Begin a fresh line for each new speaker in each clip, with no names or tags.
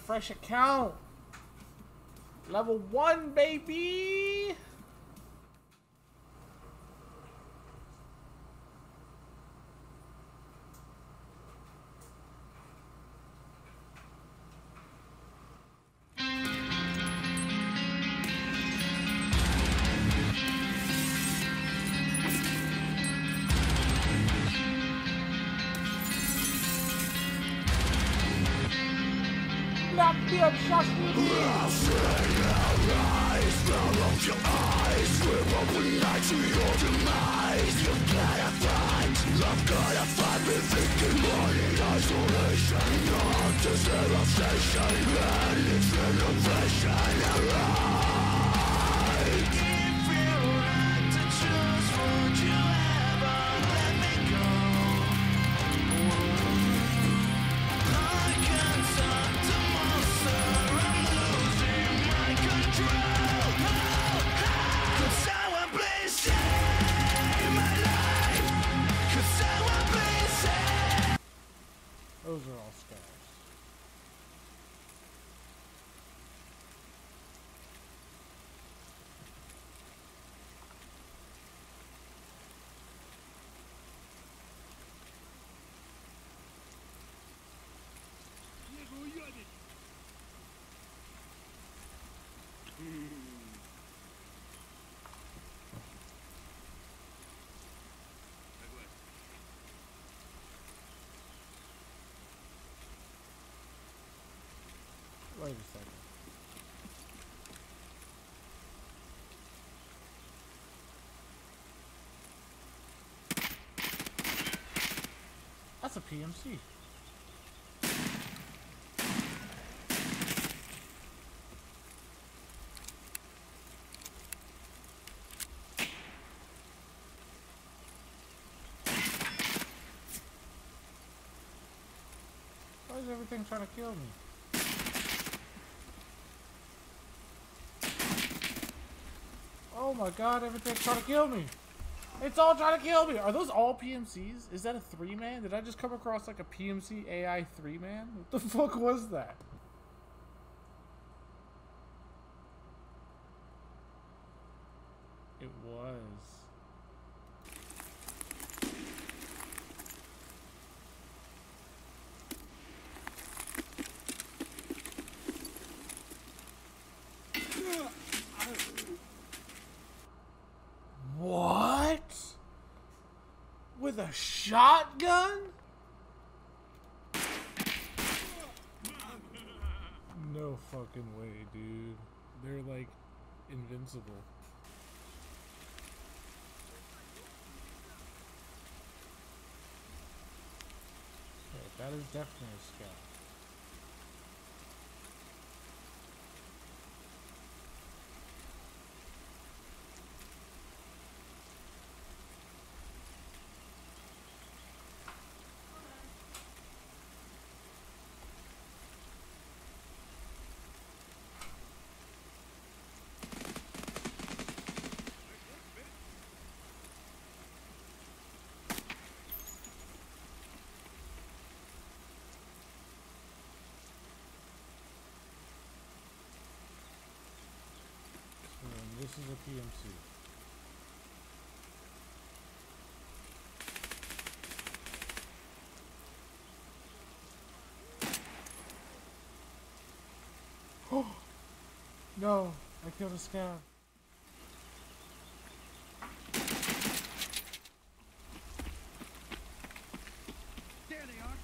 fresh account. Level 1, baby. Not the obsessed. Your eyes will open night to your demise. You've gotta fight, love gotta fight. Been thinking money, isolation, not just relaxation, and it's renovation. Alright. If you had to choose, would you ever let me go? I can't talk to monster, I'm losing my control. Those are all scars. Wait a second. That's a PMC. Why is everything trying to kill me? Oh my god, everything's trying to kill me. It's all trying to kill me. Are those all PMCs? Is that a 3-man? Did I just come across like a PMC AI 3-man? What the fuck was that? It was. What? With a shotgun? No fucking way, dude. They're like invincible. Okay, that is definitely a scout. This is a PMC. Oh no! I killed a scout.
There they are.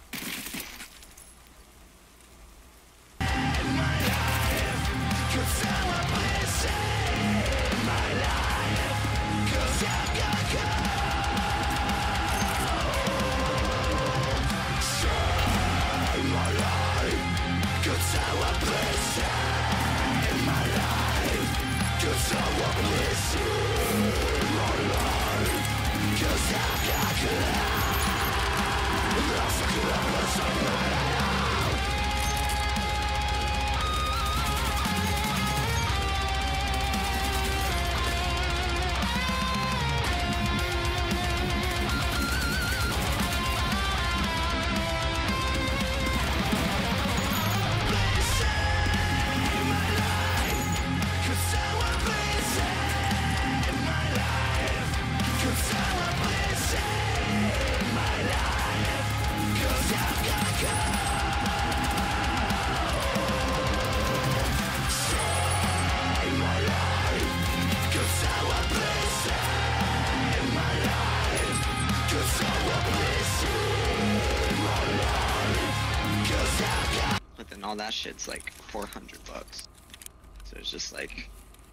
all that shit's like $400. So it's just like,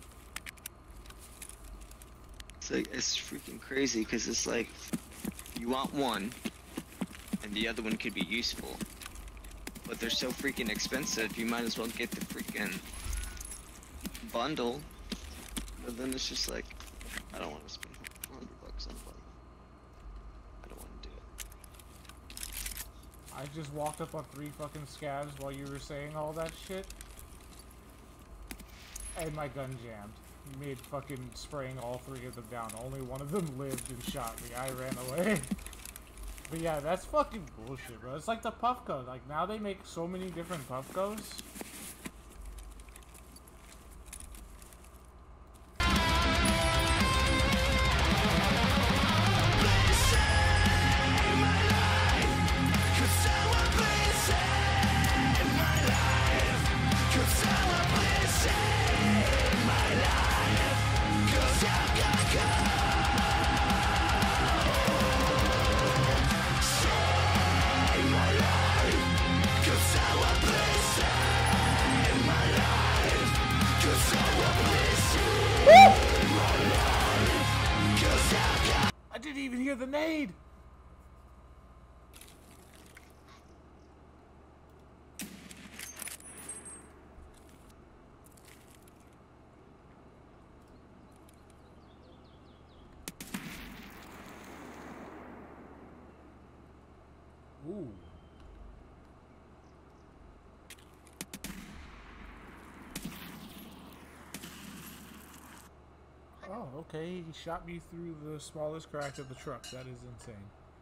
it's freaking crazy because it's like, you want one, and the other one could be useful, but they're so freaking expensive, you might as well get the freaking bundle. But then it's just like, I don't want to spend $400 on a bike. I don't want to do it.
I just walked up on 3 fucking scavs while you were saying all that shit. And my gun jammed. Made fucking spraying all 3 of them down. Only one of them lived and shot me. I ran away. But yeah, that's fucking bullshit, bro. It's like the Puffco. Like, now they make so many different Puffcos. I didn't even hear the nade! Ooh. Oh, okay. He shot me through the smallest crack of the truck. That is insane.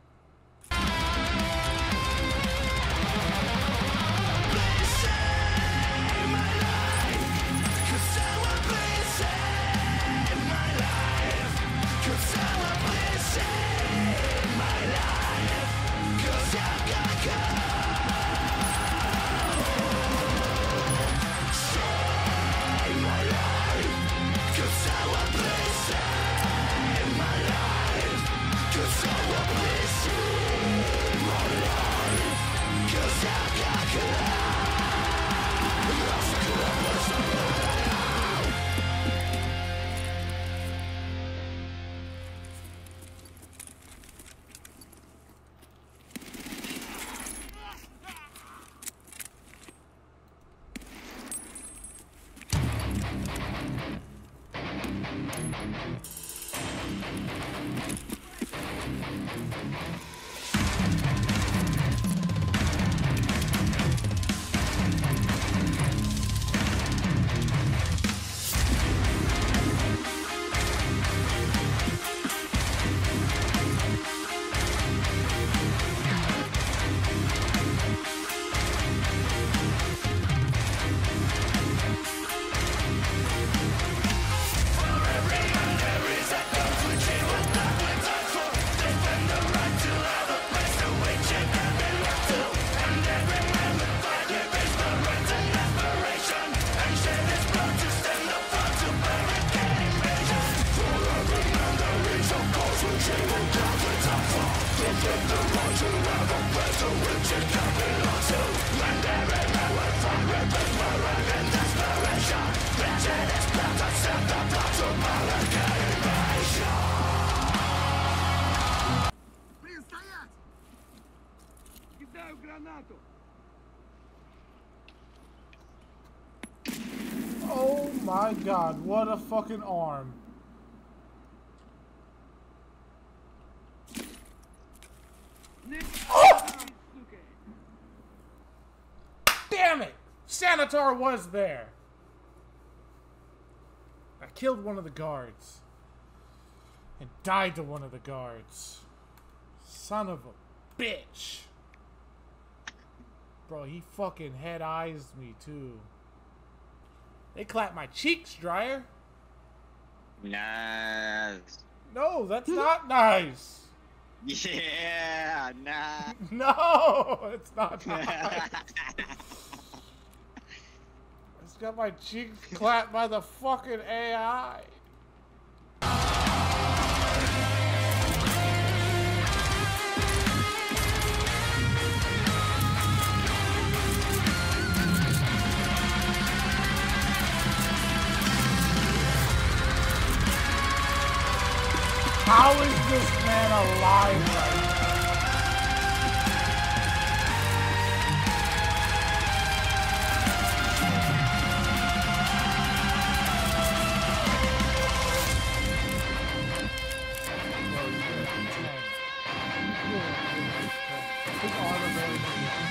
Oh my god, what a fucking arm. Oh! Damn it! Sanitar was there! I killed one of the guards. And died to one of the guards. Son of a bitch. Bro, he fucking head-eyes me too. They clapped my cheeks, Dryer.
Nice.
No, that's not nice.
Yeah, nah.
No, it's not nice. It's got my cheeks clapped by the fucking AI. man alive right now. His armor barely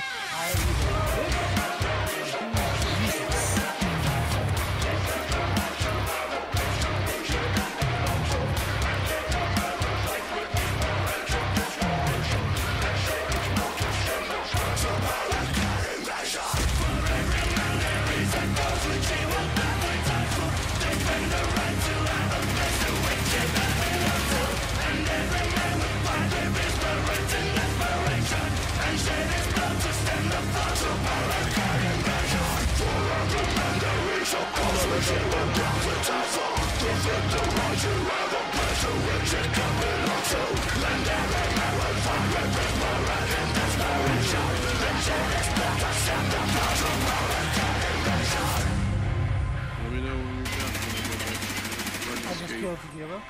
Let me know when you're done.
I just killed Tequila.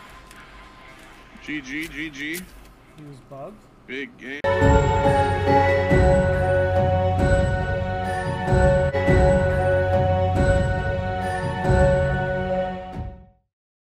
GG, GG.
He was bugged.
Big game.